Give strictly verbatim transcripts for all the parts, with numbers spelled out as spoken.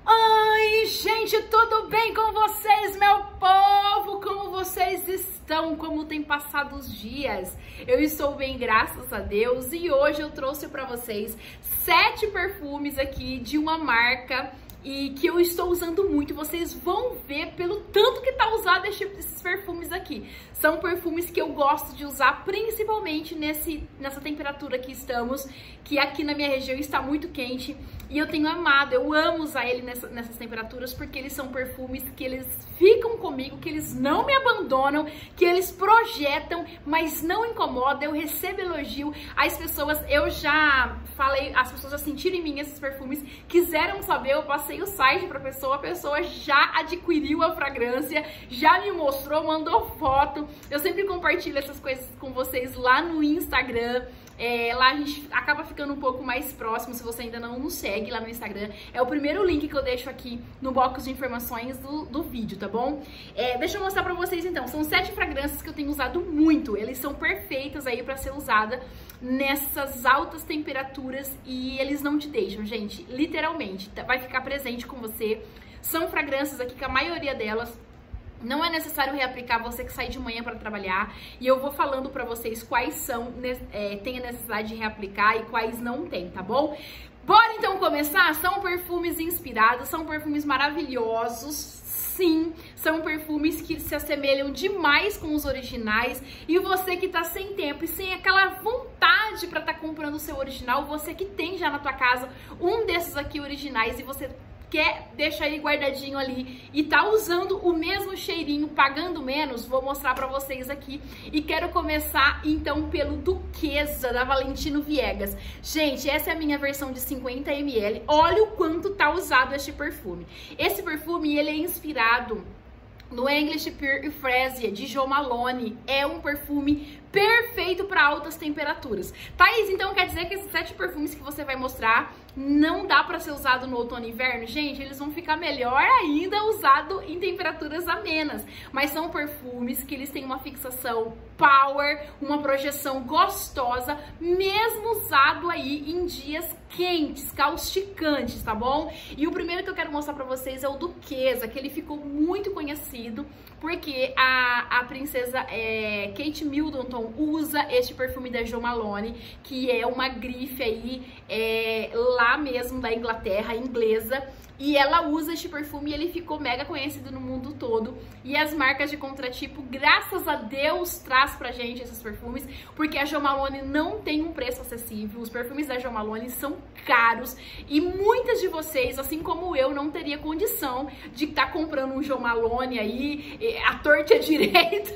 Oi, gente, tudo bem com vocês, meu povo? Como vocês estão? Como tem passado os dias? Eu estou bem, graças a Deus, e hoje eu trouxe para vocês sete perfumes aqui de uma marca e que eu estou usando muito. Vocês vão ver pelo tanto que tá usado esses perfumes aqui. São perfumes que eu gosto de usar, principalmente nesse, nessa temperatura que estamos, que aqui na minha região está muito quente. E eu tenho amado, eu amo usar ele nessa, nessas temperaturas, porque eles são perfumes que eles ficam comigo, que eles não me abandonam, que eles projetam, mas não incomodam. Eu recebo elogio, as pessoas, eu já falei, as pessoas já sentiram em mim esses perfumes, quiseram saber, eu passei o site pra pessoa, a pessoa já adquiriu a fragrância, já me mostrou, mandou foto. Eu sempre compartilho essas coisas com vocês lá no Instagram. É, lá a gente acaba ficando um pouco mais próximo, se você ainda não nos segue lá no Instagram. É o primeiro link que eu deixo aqui no box de informações do, do vídeo, tá bom? É, deixa eu mostrar pra vocês então, são sete fragrâncias que eu tenho usado muito. Eles são perfeitas aí pra ser usada nessas altas temperaturas e eles não te deixam, gente, literalmente, vai ficar presente com você. São fragrâncias aqui que a maioria delas não é necessário reaplicar, você que sai de manhã para trabalhar, e eu vou falando para vocês quais são, é, tem a necessidade de reaplicar e quais não tem, tá bom? Bora então começar? São perfumes inspirados, são perfumes maravilhosos, sim, são perfumes que se assemelham demais com os originais, e você que tá sem tempo e sem aquela vontade para estar tá comprando o seu original, você que tem já na tua casa um desses aqui originais e você quer deixar ele guardadinho ali e tá usando o mesmo cheirinho, pagando menos, vou mostrar pra vocês aqui. E quero começar então pelo Duquesa, da Valentino Viegas. Gente, essa é a minha versão de cinquenta mililitros. Olha o quanto tá usado este perfume. Esse perfume, ele é inspirado no English Pure Freesia, de Jo Malone. É um perfume perfeito para altas temperaturas. Thaís, então quer dizer que esses sete perfumes que você vai mostrar não dá para ser usado no outono e inverno? Gente, eles vão ficar melhor ainda usado em temperaturas amenas. Mas são perfumes que eles têm uma fixação power, uma projeção gostosa, mesmo usado aí em dias quentes, causticantes, tá bom? E o primeiro que eu quero mostrar pra vocês é o Duquesa, que ele ficou muito conhecido porque a, a princesa é, Kate Middleton usa este perfume da Jo Malone, que é uma grife aí é, lá mesmo da Inglaterra, inglesa. E ela usa este perfume e ele ficou mega conhecido no mundo todo. E as marcas de contratipo, graças a Deus, traz pra gente esses perfumes, porque a Jo Malone não tem um preço acessível. Os perfumes da Jo Malone são caros e muitas de vocês, assim como eu, não teria condição de estar tá comprando um Jo Malone aí, a torta e a direita.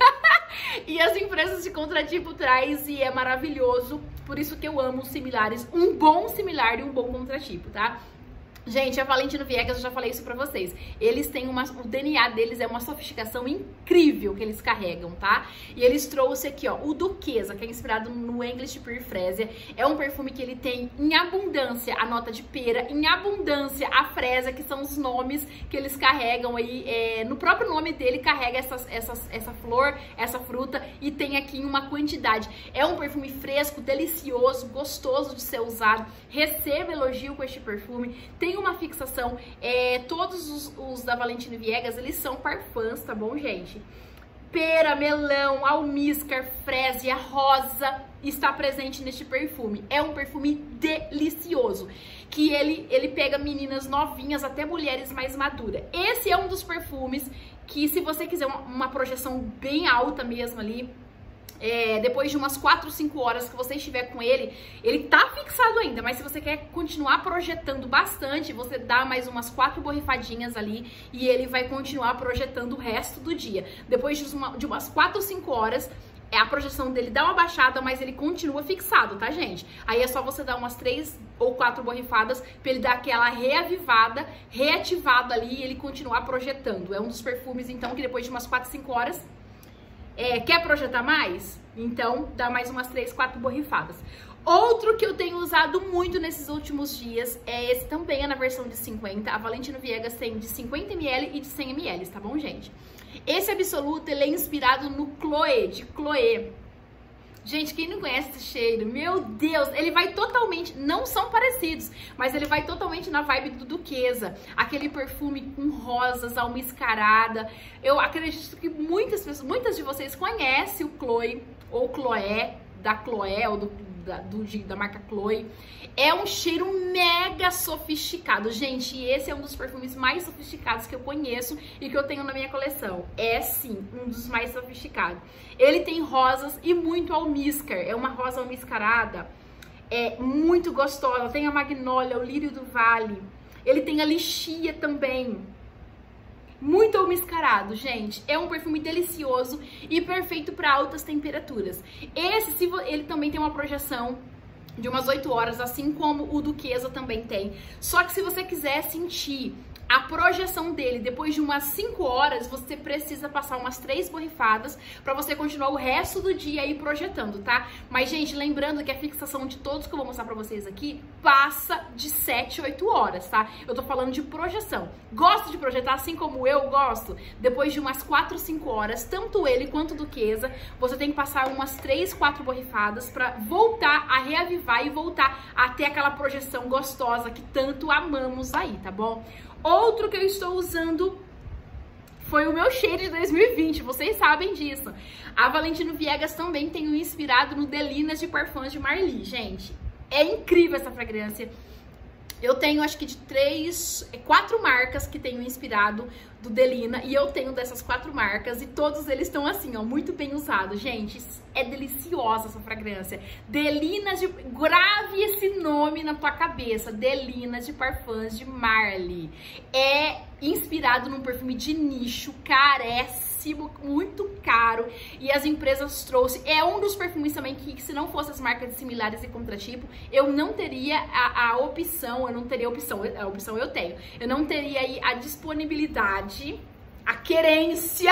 E as empresas de contratipo traz e é maravilhoso. Por isso que eu amo os similares, um bom similar e um bom contratipo, tá? Gente, a Valentino Viegas, eu já falei isso pra vocês, eles têm uma, o D N A deles é uma sofisticação incrível que eles carregam, tá? E eles trouxeram aqui, ó, o Duquesa, que é inspirado no English Pure Freesia. É um perfume que ele tem em abundância a nota de pera, em abundância a fresa, que são os nomes que eles carregam aí, é, no próprio nome dele carrega essas, essas, essa flor, essa fruta, e tem aqui em uma quantidade. É um perfume fresco, delicioso, gostoso de ser usado. Receba elogio com este perfume. Tem uma fixação, é, todos os, os da Valentino Viegas, eles são parfums, tá bom, gente? Pera, melão, almíscar, frésia, rosa está presente neste perfume. É um perfume delicioso, que ele, ele pega meninas novinhas até mulheres mais maduras. Esse é um dos perfumes que, se você quiser uma, uma projeção bem alta mesmo ali, É, depois de umas quatro, cinco horas que você estiver com ele, ele tá fixado ainda, mas se você quer continuar projetando bastante, você dá mais umas quatro borrifadinhas ali e ele vai continuar projetando o resto do dia. Depois de, uma, de umas quatro, cinco horas, a projeção dele dá uma baixada, mas ele continua fixado, tá, gente? Aí é só você dar umas três ou quatro borrifadas pra ele dar aquela reavivada, reativada ali e ele continuar projetando. É um dos perfumes, então, que depois de umas quatro, cinco horas... É, quer projetar mais? Então dá mais umas três, quatro borrifadas. Outro que eu tenho usado muito nesses últimos dias é esse também, é na versão de cinquenta. A Valentino Viegas tem de cinquenta mililitros e de cem mililitros, tá bom, gente? Esse Absoluto, ele é inspirado no Chloé, de Chloé. Gente, quem não conhece esse cheiro, meu Deus, ele vai totalmente, não são parecidos, mas ele vai totalmente na vibe do Duquesa, aquele perfume com rosas, almiscarada. Eu acredito que muitas pessoas, muitas de vocês conhecem o Chloe ou Chloé, da Chloé ou do, da, do, da marca Chloe. É um cheiro mega sofisticado, gente, e esse é um dos perfumes mais sofisticados que eu conheço e que eu tenho na minha coleção. É sim, um dos mais sofisticados. Ele tem rosas e muito almíscar, é uma rosa almiscarada, é muito gostosa. Tem a magnólia, o lírio do vale, ele tem a lixia também. Muito almiscarado, gente. É um perfume delicioso e perfeito para altas temperaturas. Esse, se ele também tem uma projeção de umas oito horas, assim como o Duquesa também tem. Só que se você quiser sentir a projeção dele depois de umas cinco horas, você precisa passar umas três borrifadas para você continuar o resto do dia aí projetando, tá? Mas, gente, lembrando que a fixação de todos que eu vou mostrar pra vocês aqui passa de sete, oito horas, tá? Eu tô falando de projeção. Gosto de projetar assim como eu gosto? Depois de umas quatro, cinco horas, tanto ele quanto o Duquesa, você tem que passar umas três, quatro borrifadas pra voltar a reavivar e voltar a ter aquela projeção gostosa que tanto amamos aí, tá bom? Outro que eu estou usando foi o meu cheiro de dois mil e vinte, vocês sabem disso. A Valentino Viegas também tem um inspirado no Delinas de Parfums de Marly, gente. É incrível essa fragrância. Eu tenho acho que de três, quatro marcas que tenho inspirado do Delina, e eu tenho dessas quatro marcas e todos eles estão assim, ó, muito bem usados. Gente, é deliciosa essa fragrância. Delinas de... Grave esse nome na tua cabeça, Delinas de Parfums de Marly. É inspirado num perfume de nicho, caríssimo, muito caro, e as empresas trouxe. É um dos perfumes também que, se não fossem as marcas similares e contratipo, eu não teria a, a opção, eu não teria a opção, a opção eu tenho, eu não teria aí a disponibilidade, a querência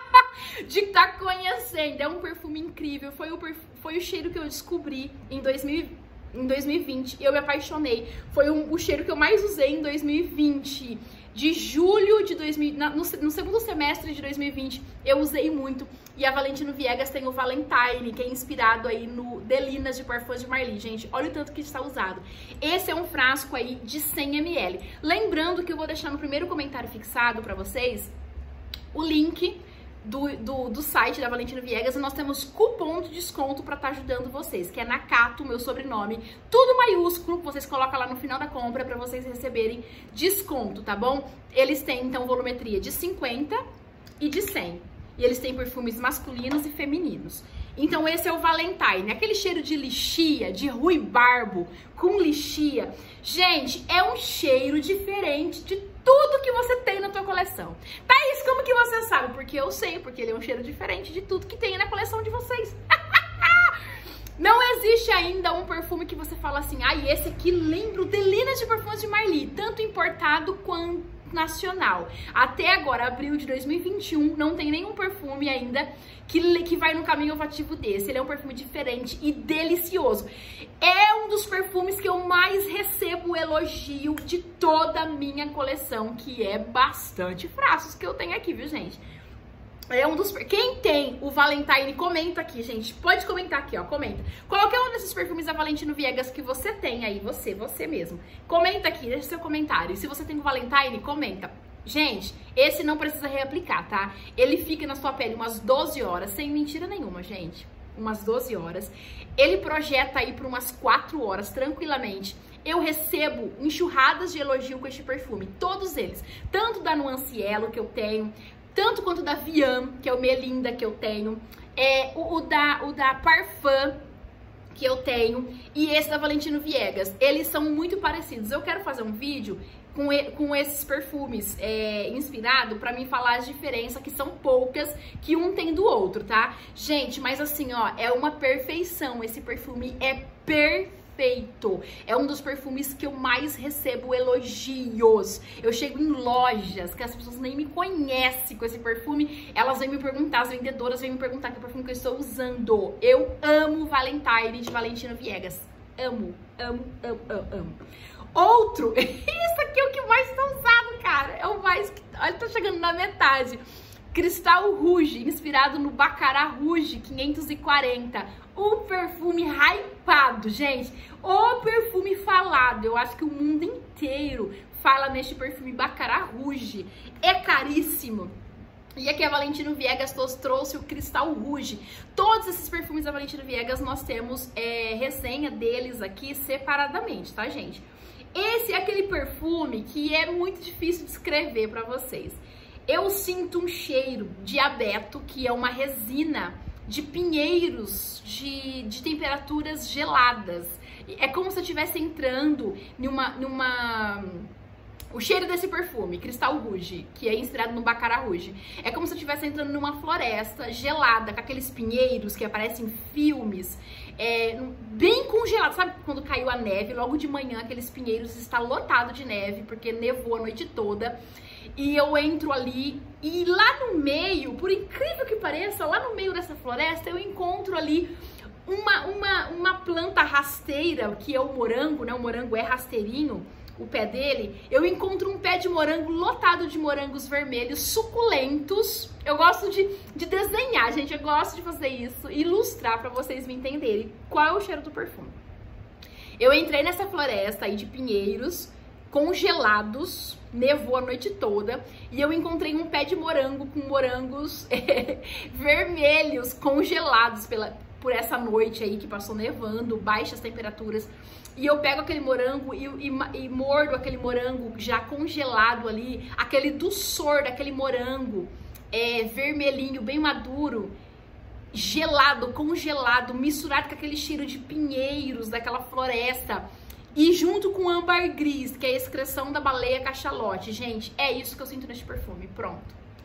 de estar tá conhecendo. É um perfume incrível, foi o, perf... foi o cheiro que eu descobri em dois mil e vinte, eu me apaixonei, foi um, o cheiro que eu mais usei em dois mil e vinte. De julho de dois mil, no, no segundo semestre de dois mil e vinte, eu usei muito. E a Valentino Viegas tem o Valentine, que é inspirado aí no Delinas de Parfums de Marly. Gente, olha o tanto que está usado. Esse é um frasco aí de cem mililitros. Lembrando que eu vou deixar no primeiro comentário fixado para vocês o link do, do, do site da Valentino Viegas, e nós temos cupom de desconto para estar tá ajudando vocês, que é Nakato, meu sobrenome, tudo maiúsculo, vocês colocam lá no final da compra para vocês receberem desconto, tá bom? Eles têm, então, volumetria de cinquenta e de cem, e eles têm perfumes masculinos e femininos. Então esse é o Valentine, aquele cheiro de lixia, de ruibarbo com lixia. Gente, é um cheiro diferente de tudo que você tem na tua coleção. Thaís, como que você sabe? Porque eu sei, porque ele é um cheiro diferente de tudo que tem na coleção de vocês. Não existe ainda um perfume que você fala assim, ah, esse aqui lembra o Delinas de Parfums de Marly, tanto importado quanto nacional. Até agora, abril de dois mil e vinte e um, não tem nenhum perfume ainda que, que vai no caminho olfativo desse. Ele é um perfume diferente e delicioso. É um dos perfumes que eu mais recebo elogio de toda a minha coleção, que é bastante frascos que eu tenho aqui, viu, gente? É um dos... Quem tem o Valentine, comenta aqui, gente. Pode comentar aqui, ó, comenta. Qualquer um desses perfumes da Valentino Viegas que você tem aí, você, você mesmo. Comenta aqui, deixa seu comentário. E se você tem o Valentine, comenta. Gente, esse não precisa reaplicar, tá? Ele fica na sua pele umas doze horas, sem mentira nenhuma, gente. Umas doze horas. Ele projeta aí por umas quatro horas, tranquilamente. Eu recebo enxurradas de elogio com este perfume, todos eles. Tanto da Nuance Yellow que eu tenho, tanto quanto da Vian, que é o Melinda que eu tenho, é, o, o, da, o da Parfum que eu tenho, e esse da Valentino Viegas. Eles são muito parecidos. Eu quero fazer um vídeo com, com esses perfumes é, inspirado pra mim falar as diferenças, que são poucas, que um tem do outro, tá? Gente, mas assim, ó, é uma perfeição. Esse perfume é perfeito. Feito. É um dos perfumes que eu mais recebo elogios. Eu chego em lojas que as pessoas nem me conhecem com esse perfume, elas vêm me perguntar, as vendedoras vêm me perguntar que perfume que eu estou usando. Eu amo Valentine de Valentino Viegas. Amo, amo, amo, amo, amo. Outro, isso aqui é o que mais está usado, cara. É o mais... Olha, tá chegando na metade. Cristal Rouge, inspirado no Baccarat Rouge quinhentos e quarenta. o perfume hypado, gente, o perfume falado. Eu acho que o mundo inteiro fala neste perfume Baccarat Rouge. É caríssimo. E aqui a Valentino Viegas trouxe o Cristal Rouge. Todos esses perfumes da Valentino Viegas nós temos é, resenha deles aqui separadamente, tá, gente? Esse é aquele perfume que é muito difícil de descrever pra vocês. Eu sinto um cheiro de abeto, que é uma resina de pinheiros de, de temperaturas geladas. É como se eu estivesse entrando numa, numa... O cheiro desse perfume, Cristal Rouge, que é inspirado no Baccarat Rouge, é como se eu estivesse entrando numa floresta gelada, com aqueles pinheiros que aparecem em filmes, é, bem congelado. Sabe quando caiu a neve, logo de manhã aqueles pinheiros está lotado de neve, porque nevou a noite toda. E eu entro ali e lá no meio, por incrível que pareça, lá no meio dessa floresta eu encontro ali uma, uma, uma planta rasteira, que é o morango, né? O morango é rasteirinho, o pé dele. Eu encontro um pé de morango lotado de morangos vermelhos suculentos. Eu gosto de, de desenhar, gente, eu gosto de fazer isso, ilustrar pra vocês me entenderem qual é o cheiro do perfume. Eu entrei nessa floresta aí de pinheiros congelados, nevou a noite toda, e eu encontrei um pé de morango com morangos é, vermelhos congelados pela, por essa noite aí que passou nevando, baixas temperaturas. E eu pego aquele morango e, e, e mordo aquele morango já congelado ali, aquele doçor daquele morango é, vermelhinho, bem maduro, gelado, congelado, misturado com aquele cheiro de pinheiros daquela floresta. E junto com âmbar gris, que é a excreção da baleia cachalote. Gente, é isso que eu sinto neste perfume. Pronto.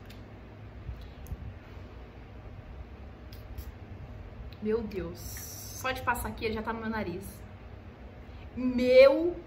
Meu Deus. Só de passar aqui, ele já tá no meu nariz. Meu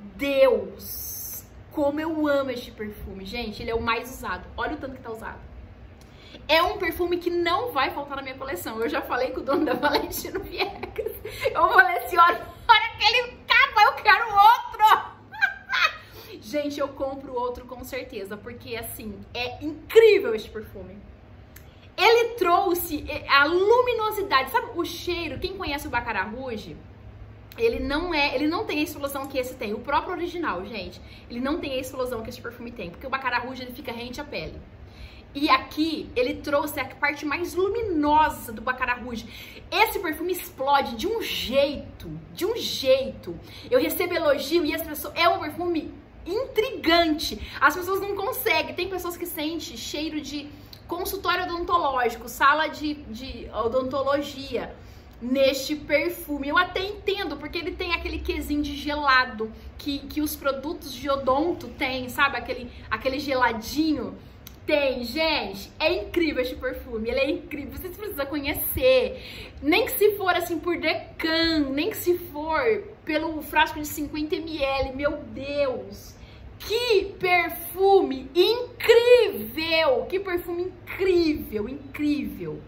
Deus. Como eu amo este perfume. Gente, ele é o mais usado. Olha o tanto que tá usado. É um perfume que não vai faltar na minha coleção. Eu já falei com o dono da Valentino Viegas. Eu falei assim, olha, olha aquele capa, eu quero outro. Gente, eu compro outro com certeza, porque assim, é incrível este perfume. Ele trouxe a luminosidade, sabe o cheiro? Quem conhece o Baccarat Rouge, ele não é, ele não tem a explosão que esse tem. O próprio original, gente, ele não tem a explosão que esse perfume tem, porque o Baccarat Rouge ele fica rente à pele. E aqui ele trouxe a parte mais luminosa do Baccarat Rouge. Esse perfume explode de um jeito, de um jeito. Eu recebo elogio e as pessoas, é um perfume intrigante. As pessoas não conseguem. Tem pessoas que sentem cheiro de consultório odontológico, sala de, de odontologia neste perfume. Eu até entendo, porque ele tem aquele quesinho de gelado que, que os produtos de odonto têm, sabe? Aquele, aquele geladinho. Tem, gente, é incrível este perfume, ele é incrível, vocês precisam conhecer, nem que se for assim por decan, nem que se for pelo frasco de cinquenta mililitros, meu Deus, que perfume incrível, que perfume incrível, incrível.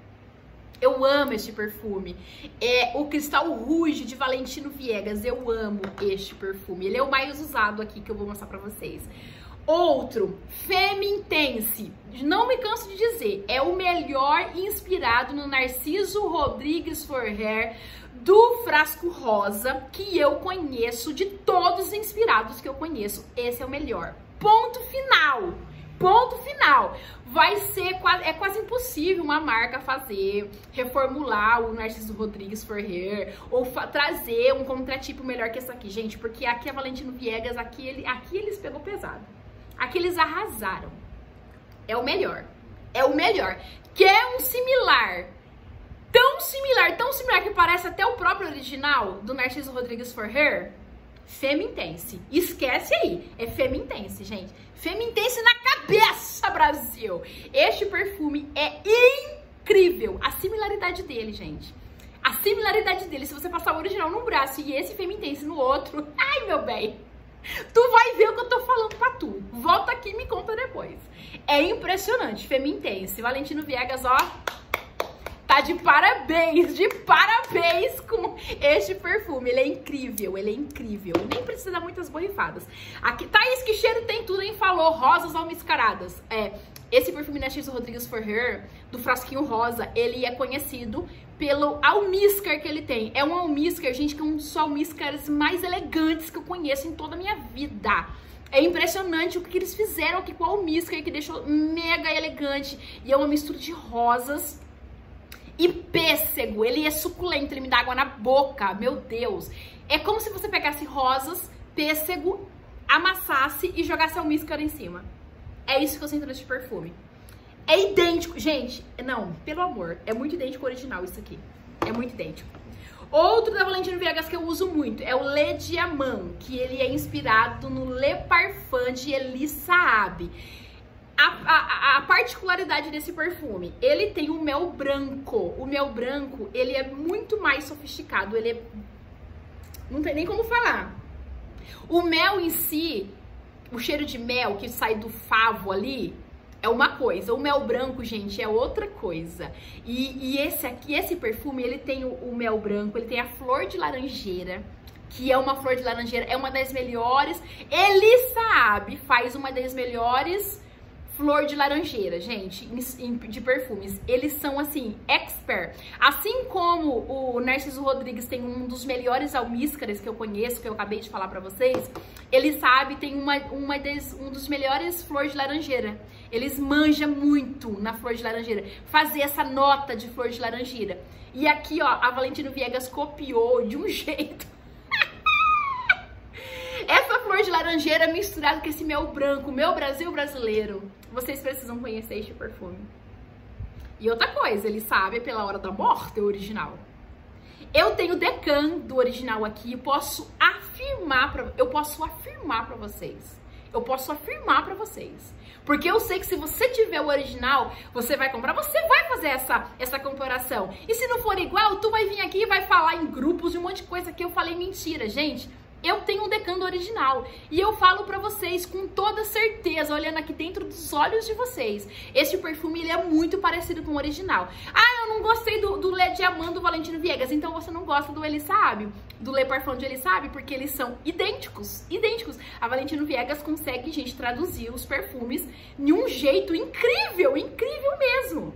Eu amo este perfume, é o Cristal Rouge de Valentino Viegas, eu amo este perfume, ele é o mais usado aqui que eu vou mostrar pra vocês. Outro, Femme Intense, não me canso de dizer, é o melhor inspirado no Narciso Rodrigues for Hair do frasco rosa que eu conheço, de todos os inspirados que eu conheço, esse é o melhor. Ponto final, ponto final. Vai ser, é quase impossível uma marca fazer, reformular o Narciso Rodrigues for Hair ou trazer um contratipo melhor que esse aqui, gente, porque aqui a Valentino Viegas, aqui, ele, aqui eles pegou pesado. Aqui eles arrasaram. É o melhor. É o melhor. Quer um similar, tão similar, tão similar que parece até o próprio original do Narciso Rodrigues for Hair? Femme Intense. Esquece aí. É Femme Intense, gente. Femme Intense na cabeça, Brasil. Este perfume é incrível. A similaridade dele, gente. A similaridade dele. Se você passar o original num braço e esse Femme Intense no outro, ai, meu bem, tu vai ver o que eu tô falando pra tu. Volta aqui e me conta depois. É impressionante, Femme Intense. Valentino Viegas, ó, tá de parabéns, de parabéns com este perfume. Ele é incrível, ele é incrível. Nem precisa dar muitas borrifadas. Aqui, Thaís, que cheiro tem tudo, hein? Falou, rosas almiscaradas. É, esse perfume Narciso Rodrigues For Her, do frasquinho rosa, ele é conhecido pelo almíscar que ele tem. É um almíscar, gente, que é um dos almíscares mais elegantes que eu conheço em toda a minha vida. É impressionante o que eles fizeram aqui com o almíscar, que deixou mega elegante. E é uma mistura de rosas e pêssego. Ele é suculento, ele me dá água na boca, meu Deus. É como se você pegasse rosas, pêssego, amassasse e jogasse almíscar em cima. É isso que eu sinto nesse perfume. É idêntico, gente, não, pelo amor, é muito idêntico ao original isso aqui. É muito idêntico. Outro da Valentino Viegas que eu uso muito é o Le Diamant, que ele é inspirado no Le Parfum de Elie Saab. A, a, a particularidade desse perfume, ele tem o mel branco. O mel branco, ele é muito mais sofisticado, ele é... não tem nem como falar. O mel em si, o cheiro de mel que sai do favo ali, é uma coisa. O mel branco, gente, é outra coisa. E, e esse aqui, esse perfume, ele tem o, o mel branco, ele tem a flor de laranjeira, que é uma flor de laranjeira, é uma das melhores. Elie Saab faz uma das melhores flor de laranjeira, gente, em, em, de perfumes. Eles são, assim, expert. Assim como o Narciso Rodrigues tem um dos melhores almíscares que eu conheço, que eu acabei de falar pra vocês, Elie Saab tem uma, uma des, um dos melhores flor de laranjeira. Eles manjam muito na flor de laranjeira, fazer essa nota de flor de laranjeira. E aqui, ó, a Valentino Viegas copiou de um jeito. Essa flor de laranjeira misturada com esse mel branco, meu Brasil brasileiro. Vocês precisam conhecer este perfume. E outra coisa, ele sabe pela hora da morte o original. Eu tenho o Decan do original aqui, posso afirmar pra, eu posso afirmar para vocês. Eu posso afirmar para vocês. Porque eu sei que se você tiver o original, você vai comprar, você vai fazer essa, essa comparação. E se não for igual, tu vai vir aqui e vai falar em grupos de um monte de coisa que eu falei mentira, gente. Eu tenho um Decan do original e eu falo pra vocês com toda certeza, olhando aqui dentro dos olhos de vocês, esse perfume ele é muito parecido com o original. Ah, eu não gostei do, do Le Diamant do Valentino Viegas, então você não gosta do Elie Saab, do Le Parfum de Elie Saab, porque eles são idênticos, idênticos. A Valentino Viegas consegue, gente, traduzir os perfumes de um jeito incrível, incrível mesmo.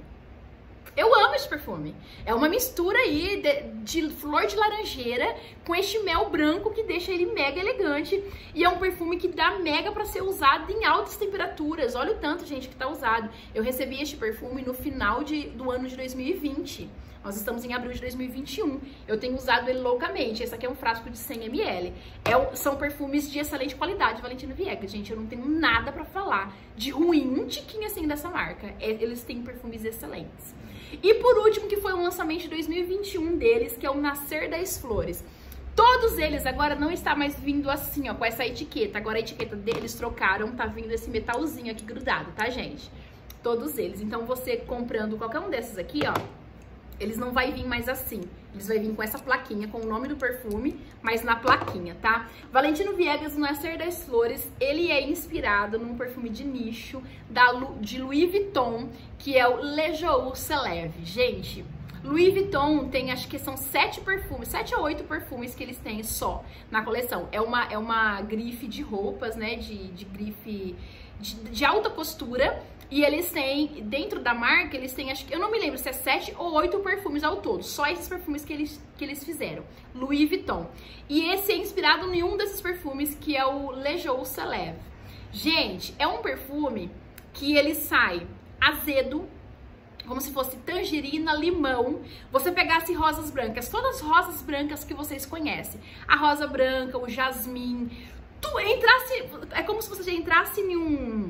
Eu amo esse perfume. É uma mistura aí de, de flor de laranjeira com este mel branco que deixa ele mega elegante. E é um perfume que dá mega pra ser usado em altas temperaturas. Olha o tanto, gente, que tá usado. Eu recebi este perfume no final de, do ano de dois mil e vinte. Nós estamos em abril de dois mil e vinte e um. Eu tenho usado ele loucamente. Esse aqui é um frasco de cem mililitros. É, são perfumes de excelente qualidade, Valentino Viegas. Gente, eu não tenho nada pra falar de ruim, um tiquinho assim dessa marca. É, eles têm perfumes excelentes. E por último, que foi o lançamento de dois mil e vinte e um deles, que é o Nascer das Flores. Todos eles agora não está mais vindo assim, ó, com essa etiqueta. Agora a etiqueta deles trocaram, tá vindo esse metalzinho aqui grudado, tá, gente? Todos eles. Então você comprando qualquer um desses aqui, ó, eles não vai vir mais assim. Eles vai vir com essa plaquinha, com o nome do perfume, mas na plaquinha, tá? Valentino Viegas, o Nascer das Flores, ele é inspirado num perfume de nicho da, de Louis Vuitton, que é o Le Jour Se Lève. Gente, Louis Vuitton tem, acho que são sete perfumes, sete ou oito perfumes que eles têm só na coleção. É uma, é uma grife de roupas, né, de, de grife de, de alta costura. E eles têm, dentro da marca, eles têm, acho que, eu não me lembro se é sete ou oito perfumes ao todo. Só esses perfumes que eles, que eles fizeram. Louis Vuitton. E esse é inspirado em um desses perfumes, que é o Le Jour Se Lève. Gente, é um perfume que ele sai azedo, como se fosse tangerina, limão. Você pegasse rosas brancas, todas as rosas brancas que vocês conhecem. A rosa branca, o jasmim. Tu entrasse, é como se você já entrasse em um...